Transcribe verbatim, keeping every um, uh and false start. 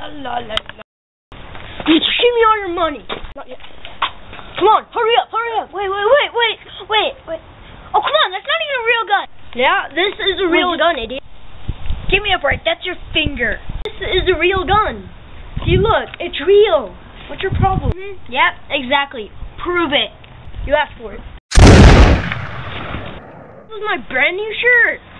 la la la la. You give me all your money. Not yet. Come on, hurry up, hurry up. Wait, wait, wait, wait, wait, wait. Oh, come on, that's not even a real gun. Yeah, this is a real gun, idiot. Give me a break, that's your finger. This is a real gun. See, look, it's real. What's your problem? Mm-hmm. Yep, exactly. Prove it. You asked for it. This is my brand new shirt.